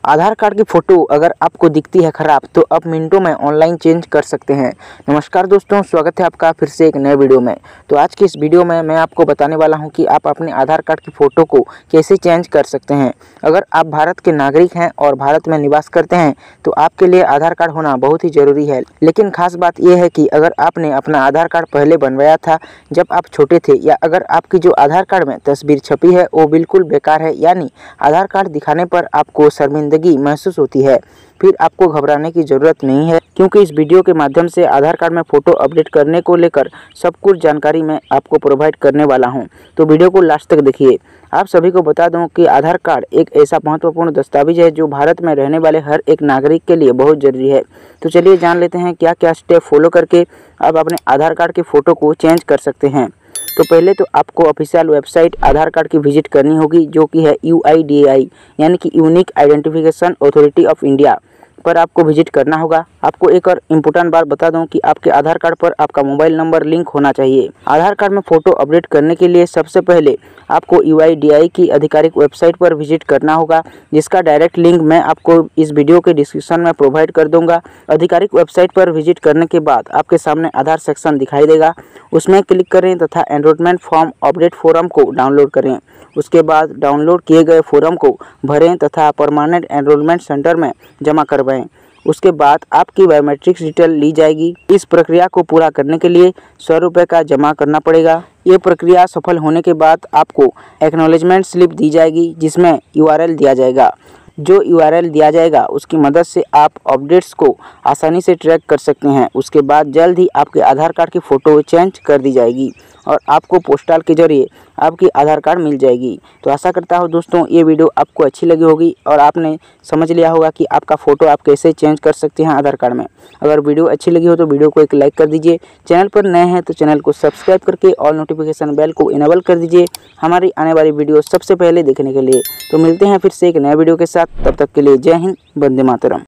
आधार card की photo अगर आपको दिखती है ख़राब तो आप मिनटों में ऑनलाइन चेंज कर सकते हैं। नमस्कार दोस्तों, स्वागत है आपका फिर से एक नए वीडियो में। तो आज की इस वीडियो में मैं आपको बताने वाला हूं कि आप अपने आधार कार्ड की फ़ोटो को कैसे चेंज कर सकते हैं। अगर आप भारत के नागरिक हैं और भारत में निवास करते हैं तो आपके लिए आधार कार्ड होना बहुत ही ज़रूरी है। लेकिन खास बात यह है कि अगर आपने अपना आधार कार्ड पहले बनवाया था जब आप छोटे थे, या अगर आपकी जो आधार कार्ड में तस्वीर छपी है वो बिल्कुल बेकार है, यानी आधार कार्ड दिखाने पर आपको शर्मिंदगी महसूस होती है, फिर आपको घबराने की ज़रूरत नहीं है, क्योंकि इस वीडियो के माध्यम से आधार कार्ड में फ़ोटो अपडेट करने को लेकर सब कुछ जानकारी मैं आपको प्रोवाइड करने वाला हूं। तो वीडियो को लास्ट तक देखिए। आप सभी को बता दूं कि आधार कार्ड एक ऐसा महत्वपूर्ण दस्तावेज है जो भारत में रहने वाले हर एक नागरिक के लिए बहुत ज़रूरी है। तो चलिए जान लेते हैं क्या क्या स्टेप फॉलो करके आप अपने आधार कार्ड की फ़ोटो को चेंज कर सकते हैं। तो पहले तो आपको ऑफिशियल वेबसाइट आधार कार्ड की विजिट करनी होगी, जो कि है UIDAI यानी कि unique identification authority of India पर आपको विजिट करना होगा। आपको एक और इम्पोर्टेंट बात बता दूं कि आपके आधार कार्ड पर आपका मोबाइल नंबर लिंक होना चाहिए। आधार कार्ड में फ़ोटो अपडेट करने के लिए सबसे पहले आपको UIDAI की आधिकारिक वेबसाइट पर विजिट करना होगा, जिसका डायरेक्ट लिंक मैं आपको इस वीडियो के डिस्क्रिप्शन में प्रोवाइड कर दूंगा। आधिकारिक वेबसाइट पर विजिट करने के बाद आपके सामने आधार सेक्शन दिखाई देगा, उसमें क्लिक करें तथा एनरोलमेंट फॉर्म अपडेट फॉर्म को डाउनलोड करें। उसके बाद डाउनलोड किए गए फॉर्म को भरें तथा परमानेंट एनरोलमेंट सेंटर में जमा करवाएं। उसके बाद आपकी बायोमेट्रिक्स डिटेल ली जाएगी। इस प्रक्रिया को पूरा करने के लिए 100 रुपये का जमा करना पड़ेगा। ये प्रक्रिया सफल होने के बाद आपको एक्नॉलेजमेंट स्लिप दी जाएगी, जिसमें URL दिया जाएगा। जो URL दिया जाएगा उसकी मदद से आप अपडेट्स को आसानी से ट्रैक कर सकते हैं। उसके बाद जल्द ही आपके आधार कार्ड की फ़ोटो चेंज कर दी जाएगी और आपको पोस्टल के जरिए आपकी आधार कार्ड मिल जाएगी। तो आशा करता हूँ दोस्तों ये वीडियो आपको अच्छी लगी होगी और आपने समझ लिया होगा कि आपका फ़ोटो आप कैसे चेंज कर सकते हैं आधार कार्ड में। अगर वीडियो अच्छी लगी हो तो वीडियो को एक लाइक कर दीजिए। चैनल पर नए हैं तो चैनल को सब्सक्राइब करके ऑल नोटिफिकेशन बेल को इनेबल कर दीजिए हमारी आने वाली वीडियो सबसे पहले देखने के लिए। तो मिलते हैं फिर से एक नए वीडियो के साथ, तब तक के लिए जय हिंद, वंदे मातरम।